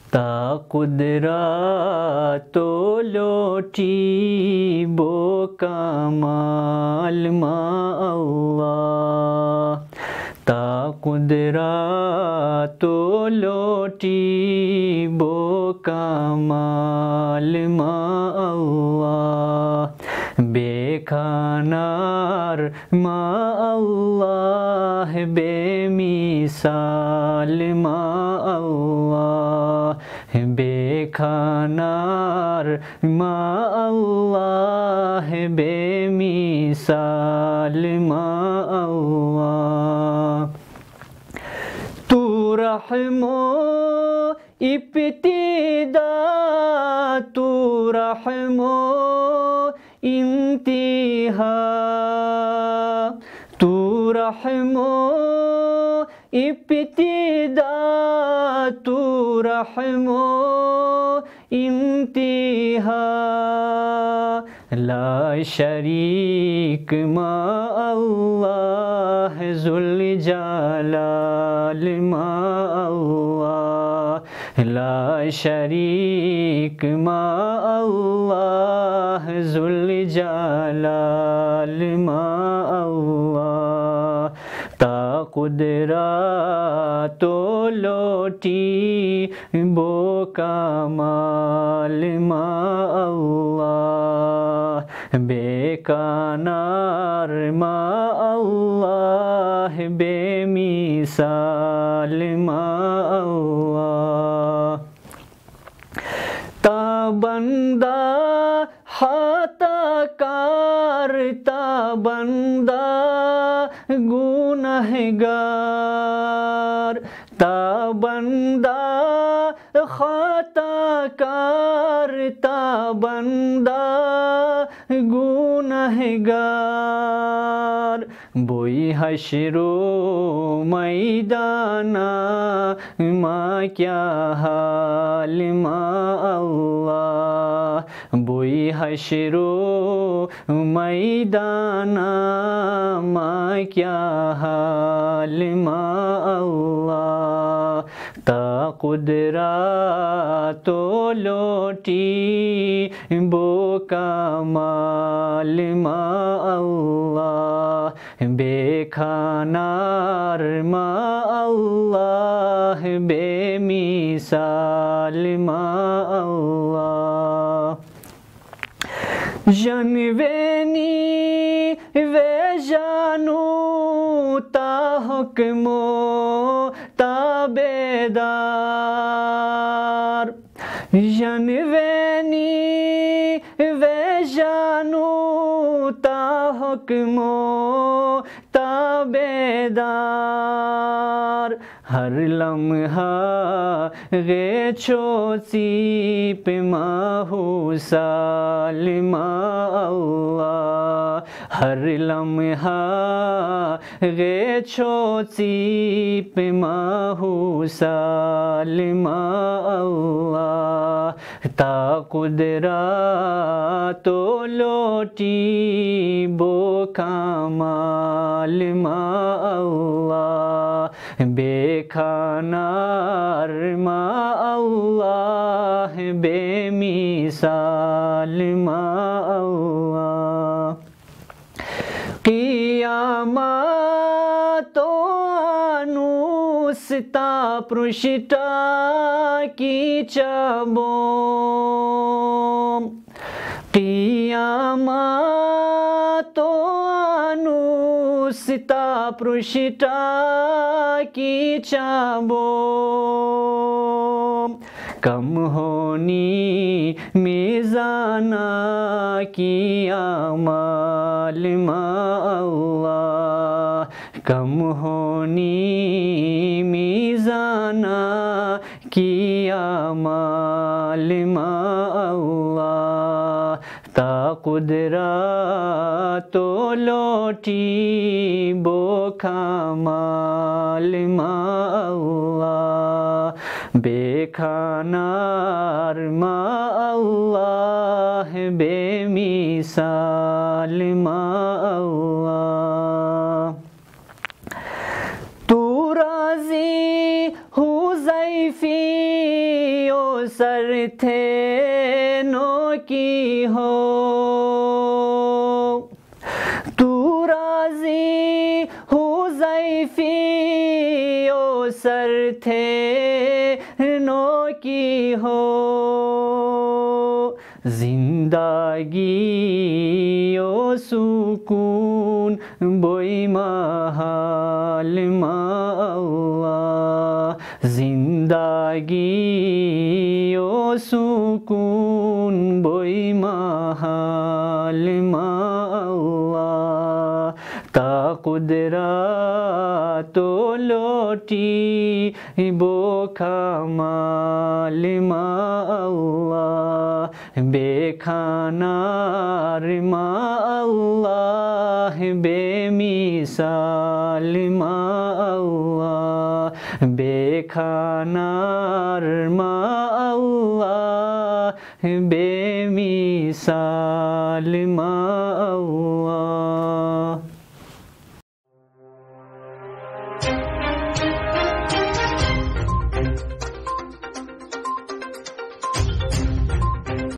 تا قدرت و لوٹی بو کمال ما اللہ تا قدرت و لوٹی بو کمال ما اللہ بے کنار ما اللہ بے مثال ما اللہ بے کنار ما اللہ بے مثال ما اللہ تو رحم و ابتدا تو رحم و انتہا تو رحم و ابتدا تو رحم و انتہا لا شریک ما اللہ ذوالجلال ما اللہ لا شریک ما اللہ ذوالجلال ما اللہ تا قدرت و لوٹی بو کمال ما اللہ بے کنار ما اللہ بے مثال ما اللہ تا بندہ خطا کار تا بندہ گنہگار تا بندہ خطا کار تا بندہ گنہگار بوئی حشر و میدانہ ما کیا حال ما اللہ بوئی حشر و میدانہ ما کیا حال ما اللہ تا قدرت و لوٹی بو کمال ما اللہ بے کنار ما اللہ بے مثال ما اللہ جنوینی وے جانو تا حکمو تابیدار جنوینی وے جانو تا حکمو تابیدار ہر لمحہ غے چوسی پہ ماہو سال ما اللہ ہر لمحہ غے چوسی پہ ماہو سال ما اللہ تا قدرت و لوٹی بو کمال ما اللہ بے کنار ما اللہ بے مثال ما اللہ قیامت و انوستا پرشتا کی چابوں قیامت و انوستا پرشتا کی چابوں کم ہونی میزانہ کی اعمال ما اللہ کم ہونی میزانہ کی اعمال ما اللہ تا قدرت و لوٹی بو کمال ما اللہ بے کنار ما اللہ بے مثال ما اللہ تو راضی حذیفی و سر تھے نو کی ہو تو راضی حذیفی او سر تھے نو کی ہو زندگی او سکون بوئی محال ما اللہ زندگی او سکون بوئی محال ما اللہ تا قدرت و لوٹی بو کمال ما اللہ بے کھانار ما اللہ بے مثال ما اللہ بے کھانار ما اللہ بے مثال ما اللہ